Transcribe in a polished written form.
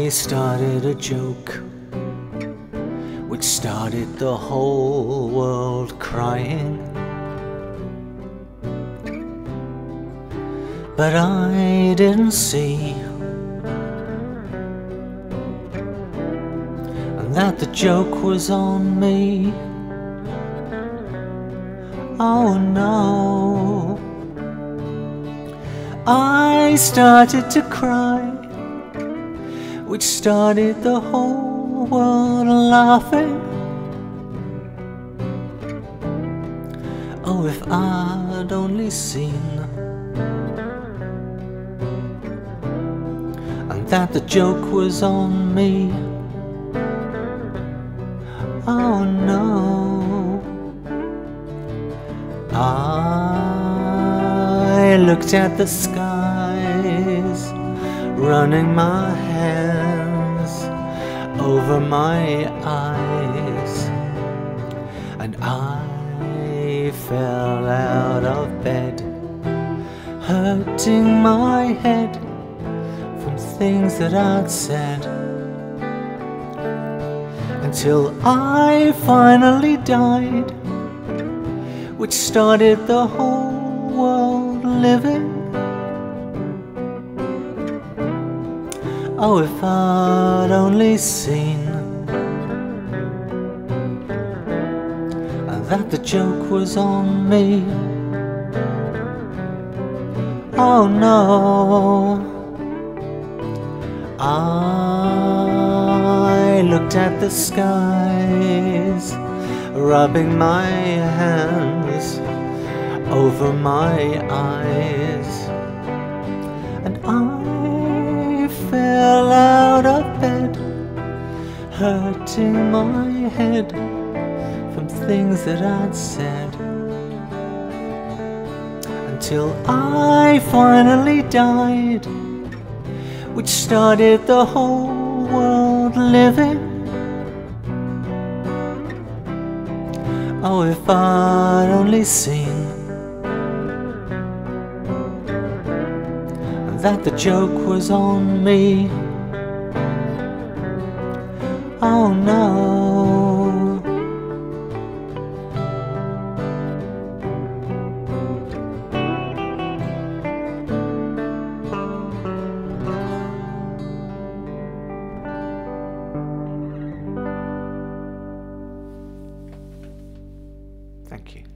I started a joke which started the whole world crying. But I didn't see that the joke was on me. Oh no, I started to cry, which started the whole world laughing. Oh, if I'd only seen and that the joke was on me. Oh no, I looked at the skies, running my hands over my eyes, and I fell out of bed, hurting my head from things that I'd said, until I finally died, which started the whole world living. Oh, if I'd only seen that the joke was on me. Oh no, I looked at the skies, rubbing my hands over my eyes, and I fell out of bed, hurting my head from things that I'd said, until I finally died, which started the whole world living. Oh, if I'd only seen that the joke was on me. Oh no, thank you.